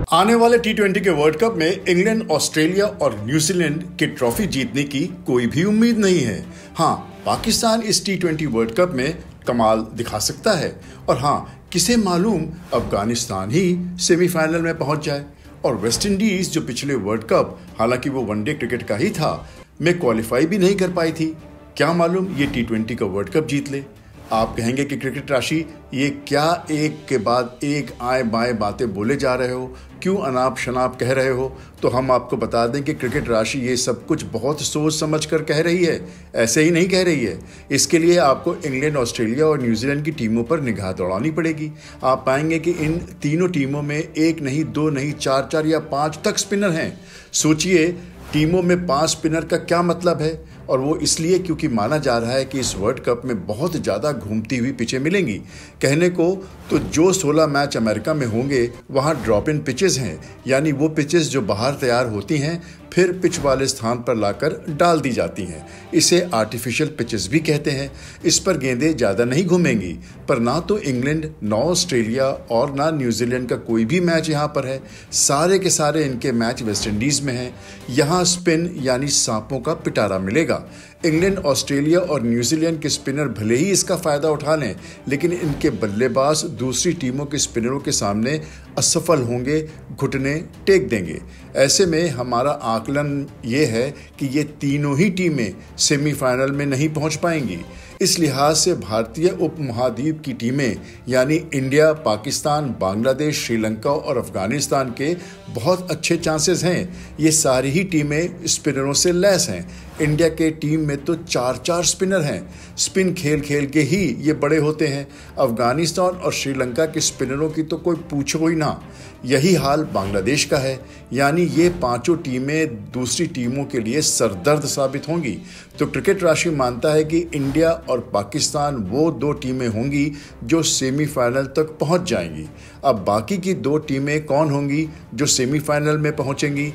आने वाले टी20 के वर्ल्ड कप में इंग्लैंड, ऑस्ट्रेलिया और न्यूजीलैंड के ट्रॉफी जीतने की कोई भी उम्मीद नहीं है। हाँ, पाकिस्तान इस टी20 वर्ल्ड कप में कमाल दिखा सकता है और हाँ, किसे मालूम अफगानिस्तान ही सेमीफाइनल में पहुंच जाए और वेस्ट इंडीज जो पिछले वर्ल्ड कप, हालांकि वो वनडे क्रिकेट का ही था, में क्वालिफाई भी नहीं कर पाई थी, क्या मालूम ये टी20 का वर्ल्ड कप जीत ले। आप कहेंगे कि क्रिकेट राशि ये क्या एक के बाद एक आए बाएं बातें बोले जा रहे हो, क्यों अनाप शनाप कह रहे हो। तो हम आपको बता दें कि क्रिकेट राशि ये सब कुछ बहुत सोच समझ कर कह रही है, ऐसे ही नहीं कह रही है। इसके लिए आपको इंग्लैंड, ऑस्ट्रेलिया और न्यूजीलैंड की टीमों पर निगाह दौड़ानी पड़ेगी। आप पाएंगे कि इन तीनों टीमों में एक नहीं, दो नहीं, चार या पांच तक स्पिनर हैं। सोचिए, टीमों में 5 स्पिनर का क्या मतलब है, और वो इसलिए क्योंकि माना जा रहा है कि इस वर्ल्ड कप में बहुत ज़्यादा घूमती हुई पिचें मिलेंगी। कहने को तो जो 16 मैच अमेरिका में होंगे वहाँ ड्रॉप इन पिचेस हैं, यानी वो पिचेस जो बाहर तैयार होती हैं फिर पिच वाले स्थान पर लाकर डाल दी जाती हैं। इसे आर्टिफिशियल पिचेस भी कहते हैं। इस पर गेंदें ज़्यादा नहीं घूमेंगी, पर ना तो इंग्लैंड, ना ऑस्ट्रेलिया और ना न्यूजीलैंड का कोई भी मैच यहाँ पर है। सारे के सारे इनके मैच वेस्ट इंडीज़ में हैं। यहाँ स्पिन यानी सांपों का पिटारा मिलेगा। इंग्लैंड, ऑस्ट्रेलिया और न्यूजीलैंड के स्पिनर भले ही इसका फ़ायदा उठा लें, लेकिन इनके बल्लेबाज दूसरी टीमों के स्पिनरों के सामने असफल होंगे, घुटने टेक देंगे। ऐसे में हमारा आकलन ये है कि ये तीनों ही टीमें सेमीफाइनल में नहीं पहुंच पाएंगी। इस लिहाज से भारतीय उपमहाद्वीप की टीमें यानी इंडिया, पाकिस्तान, बांग्लादेश, श्रीलंका और अफगानिस्तान के बहुत अच्छे चांसेस हैं। ये सारी ही टीमें स्पिनरों से लैस हैं। इंडिया के टीम में तो 4 स्पिनर हैं। स्पिन खेल खेल के ही ये बड़े होते हैं। अफगानिस्तान और श्रीलंका के स्पिनरों की तो कोई पूछो ही ना। यही हाल बांग्लादेश का है, यानी ये 5 टीमें दूसरी टीमों के लिए सरदर्द साबित होंगी। तो क्रिकेट राशि मानता है कि इंडिया और पाकिस्तान वो 2 टीमें होंगी जो सेमीफाइनल तक पहुंच जाएंगी। अब बाकी की 2 टीमें कौन होंगी जो सेमीफाइनल में पहुंचेंगी?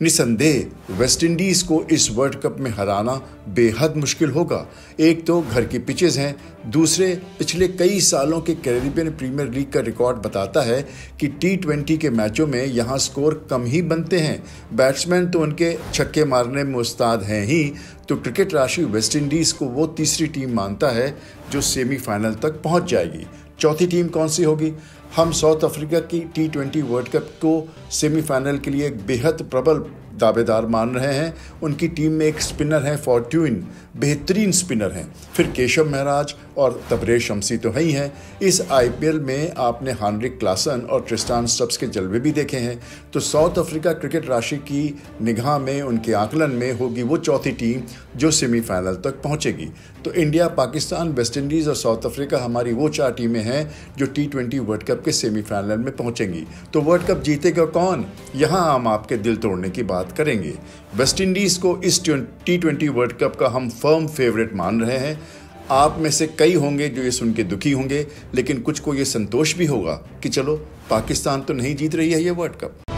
निसंदेह वेस्ट इंडीज़ को इस वर्ल्ड कप में हराना बेहद मुश्किल होगा। एक तो घर की पिचेस हैं, दूसरे पिछले कई सालों के कैरेबियन प्रीमियर लीग का रिकॉर्ड बताता है कि टी20 के मैचों में यहाँ स्कोर कम ही बनते हैं। बैट्समैन तो उनके छक्के मारने में उस्ताद हैं ही। तो क्रिकेट राशि वेस्ट इंडीज़ को वो तीसरी टीम मानता है जो सेमीफाइनल तक पहुँच जाएगी। चौथी टीम कौन सी होगी? हम साउथ अफ्रीका की टी20 वर्ल्ड कप को सेमीफाइनल के लिए एक बेहद प्रबल दावेदार मान रहे हैं। उनकी टीम में एक स्पिनर हैं, फॉर्ट्यून, बेहतरीन स्पिनर हैं। फिर केशव महराज और तबरेज शमसी तो ही हैं। इस आईपीएल में आपने हेनरिक क्लासन और ट्रिस्टान स्टब्स के जलवे भी देखे हैं। तो साउथ अफ्रीका क्रिकेट राशि की निगाह में, उनके आकलन में होगी वो चौथी टीम जो सेमीफाइनल तक पहुंचेगी। तो इंडिया, पाकिस्तान, वेस्ट इंडीज़ और साउथ अफ्रीका हमारी वो 4 टीमें हैं जो टी20 वर्ल्ड कप के सेमीफाइनल में पहुंचेंगी। तो वर्ल्ड कप जीतेगा कौन? यहाँ हम आपके दिल तोड़ने की बात करेंगे। वेस्ट इंडीज़ को इस टी20 वर्ल्ड कप का हम फर्म फेवरेट मान रहे हैं। आप में से कई होंगे जो ये सुन के दुखी होंगे, लेकिन कुछ को ये संतोष भी होगा कि चलो, पाकिस्तान तो नहीं जीत रही है ये वर्ल्ड कप।